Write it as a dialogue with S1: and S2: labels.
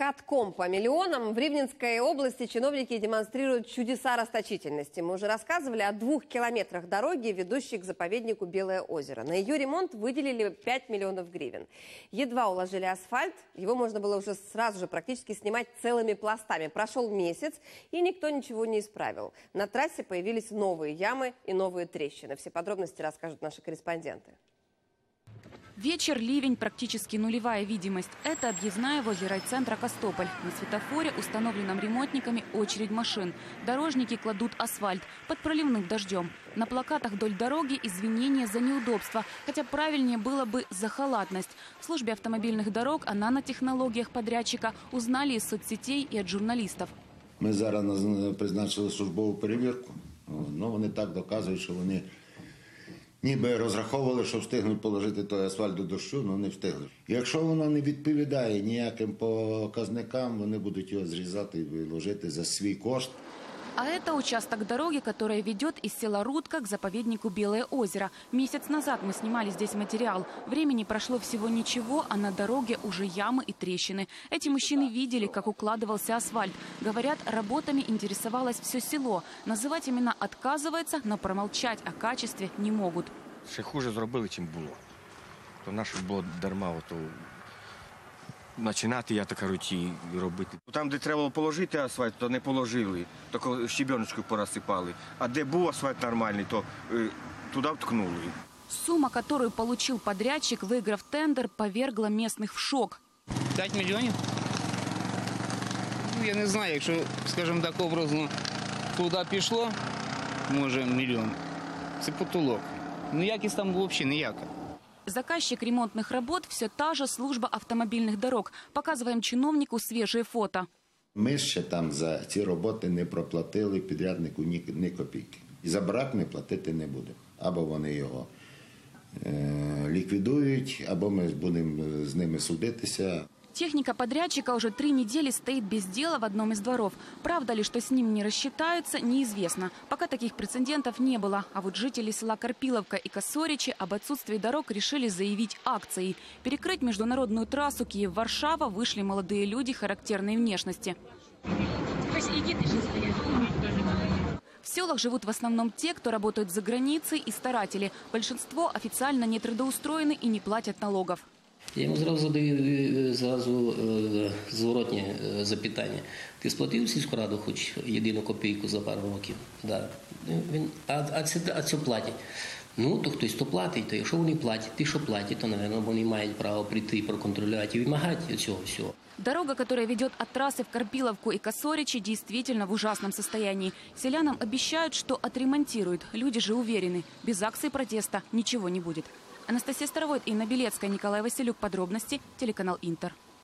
S1: катком по миллионам. В Ривненской области чиновники демонстрируют чудеса расточительности. Мы уже рассказывали о 2 километрах дороги, ведущей к заповеднику Белое озеро. На ее ремонт выделили 5 миллионов гривен. Едва уложили асфальт, его можно было уже сразу же практически снимать целыми пластами. Прошел месяц, и никто ничего не исправил. На трассе появились новые ямы и новые трещины. Все подробности расскажут наши корреспонденты.
S2: Вечер, ливень, практически нулевая видимость. Это объездная возле райцентра Костополь. На светофоре, установленном ремонтниками, очередь машин. Дорожники кладут асфальт под проливным дождем. На плакатах вдоль дороги извинения за неудобства, хотя правильнее было бы за халатность. В службе автомобильных дорог о нанотехнологиях подрядчика узнали из соцсетей и от журналистов.
S3: Ми зараз призначили службову перевірку. Вони так доказують, що вони ніби розраховували, що встигнуть положити той асфальт до дощу, але не встигли. Якщо воно не відповідає ніяким показникам, вони будуть його зрізати і виложити за свій кошт.
S2: А это участок дороги, которая ведет из села Рудка к заповеднику Белое озеро. Месяц назад мы снимали здесь материал. Времени прошло всего ничего, а на дороге уже ямы и трещины. Эти мужчины видели, как укладывался асфальт. Говорят, работами интересовалось все село. Называть именно отказывается, но промолчать о качестве не могут.
S4: Ще хуже зробили, чим було. То наше було дарма починати, я так кажу, і робити. Там, де треба було положити асфальт, то не положили, тільки щебеночку порозсипали. А де був асфальт нормальний, то туди вткнули.
S2: Сумма, которую получил подрядчик, выиграв тендер, повергла местных в шок.
S5: 5 мільйонів? Я не знаю, якщо, скажімо так, образно туди пішло, може мільйон. Це потолок. Ну, якість там взагалі ніяка.
S2: Заказчик ремонтных работ – все та же служба автомобильных дорог. Показываем чиновнику свежие фото.
S3: Ми ще там за ці роботи не проплатили підряднику ні копійки. І за брак ми платити не будемо. Або вони його ліквідують, або ми будемо з ними судитися.
S2: Техника подрядчика уже 3 недели стоит без дела в одном из дворов. Правда ли, что с ним не рассчитаются, неизвестно. Пока таких прецедентов не было. А вот жители села Карпиловка и Косоричи об отсутствии дорог решили заявить акцией. Перекрыть международную трассу Киев-Варшава вышли молодые люди характерной внешности. В селах живут в основном те, кто работают за границей, и старатели. Большинство официально не трудоустроены и не платят налогов.
S6: Я йому зразу задаю зворотнє запитання. Ти сплатив сільську раду хоч єдину копійку за пару років? Да. А це платять? Ну, то хтось то платить. То якщо вони платять, ті, що платять, то, мабуть, вони мають право прийти і проконтролювати і вимагати цього всього.
S2: Дорога, которая ведет от трассы в Карпиловку и Косоричи, действительно в ужасном состоянии. Селянам обещают, что отремонтируют. Люди же уверены, без акции протеста ничего не будет. Анастасия Старовойт, Инна Белецкая, Николай Василюк. Подробности, телеканал Интер.